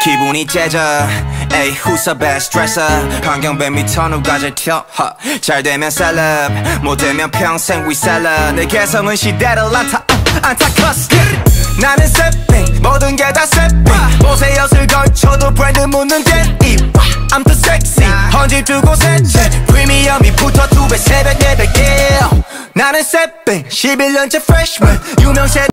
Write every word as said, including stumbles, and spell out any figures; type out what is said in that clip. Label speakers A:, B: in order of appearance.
A: 기분이 째져 에이 who's a best dresser 환경뱀 미터 누가 잘 튀어 잘 되면 셀럽 못 되면 평생 위셀러 내 개성은 시대를 안타 안타커스 나는 세핑 모든 게 다 세핑 옷에 엿을 걸쳐도 브랜드 묻는 데이 I'm too sexy 헌집 두 곳에 프리미엄이 붙어 두 배 세 배 네 배 yeah 나는 세핑 십일 년째 freshman 유명세